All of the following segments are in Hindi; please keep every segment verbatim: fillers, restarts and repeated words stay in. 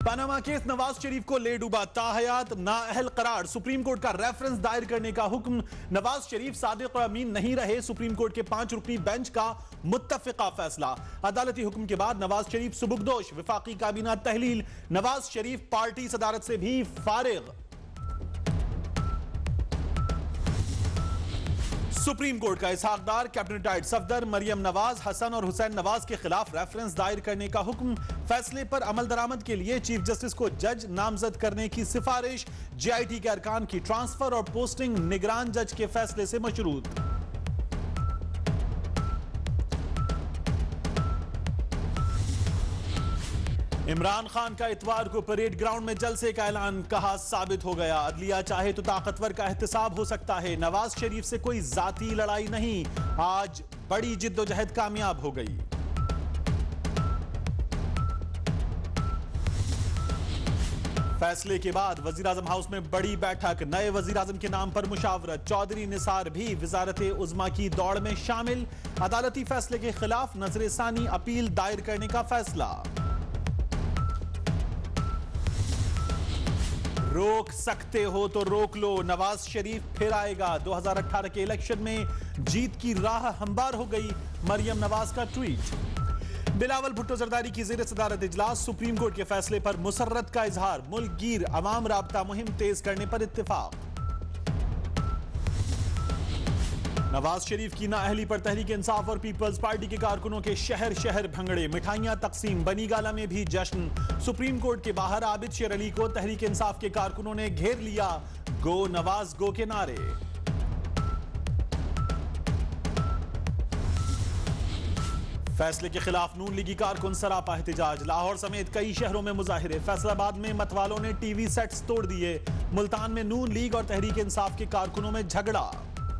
पनामा केस नवाज शरीफ को ले डूबा, ताहयात नाअहल करार, सुप्रीम कोर्ट का रेफरेंस दायर करने का हुक्म। नवाज शरीफ सादिक और अमीन नहीं रहे, सुप्रीम कोर्ट के पांच रुकनी बेंच का मुत्तफिका फैसला। अदालती हुक्म के बाद नवाज शरीफ सुबुकदोश, विफाकी काबीना तहलील, नवाज शरीफ पार्टी सदारत से भी फारिग। सुप्रीम कोर्ट का इसहाकदार, कैबिनेट रिटायर्ड सफदर मरियम नवाज, हसन और हुसैन नवाज के खिलाफ रेफरेंस दायर करने का हुक्म। फैसले पर अमल दरामद के लिए चीफ जस्टिस को जज नामजद करने की सिफारिश। जेआईटी के अरकान की ट्रांसफर और पोस्टिंग निगरान जज के फैसले से मशरूत। इमरान खान का इतवार को परेड ग्राउंड में जलसे का ऐलान, कहा साबित हो गया अदलिया चाहे तो ताकतवर का एहतसाब हो सकता है। नवाज शरीफ से कोई जाती लड़ाई नहीं, आज बड़ी जिद्दोजहद कामयाब हो गई। फैसले के बाद वजीर आजम हाउस में बड़ी बैठक, नए वजीर आजम के नाम पर मुशावरत। चौधरी निसार भी वजारत उज़्मा की दौड़ में शामिल। अदालती फैसले के खिलाफ नजरसानी अपील दायर करने का फैसला। रोक सकते हो तो रोक लो, नवाज शरीफ फिर आएगा। दो हज़ार अठारह के इलेक्शन में जीत की राह हमवार हो गई, मरियम नवाज का ट्वीट। बिलावल भुट्टो जरदारी की ज़ेर सदारत इजलास, सुप्रीम कोर्ट के फैसले पर मुसर्रत का इजहार। मुल्क गिर अवाम राब्ता मुहिम तेज करने पर इत्तेफाक। नवाज शरीफ की नाअहली पर तहरीक इंसाफ और पीपल्स पार्टी के कारकुनों के शहर शहर भंगड़े, मिठाइयां तकसीम। बनीगाला में भी जश्न। सुप्रीम कोर्ट के बाहर आबिद शेर अली को तहरीक इंसाफ के कारकुनों ने घेर लिया, गो नवाज गो के नारे। फैसले के खिलाफ नून लीगी कारकुन सरापा एहतजाज, लाहौर समेत कई शहरों में मुजाहिरे। फैसलाबाद में मतवालों ने टीवी सेट्स तोड़ दिए। मुल्तान में नून लीग और तहरीक इंसाफ के कारकुनों में झगड़ा।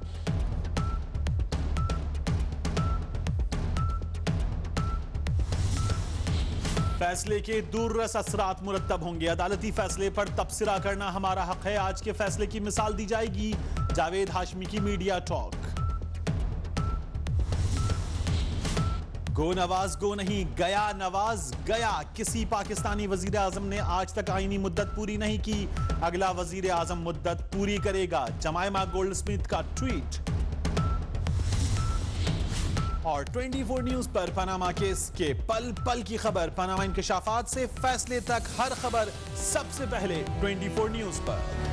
फैसले के दूररस असरात मुरत्तब होंगे, अदालती फैसले पर तबसरा करना हमारा हक है। आज के फैसले की मिसाल दी जाएगी, जावेद हाशमी की media talk. Go Nawaz go नहीं, गया नवाज गया। किसी पाकिस्तानी वजीर आजम ने आज तक आईनी मुद्दत पूरी नहीं की, अगला वजीर आजम मुद्दत पूरी करेगा। जमाइमा गोल्ड स्मिथ का ट्वीट। और चौबीस न्यूज पर पनामा केस के पल पल की खबर, पनामा इंकशाफात से फैसले तक हर खबर सबसे पहले चौबीस न्यूज पर।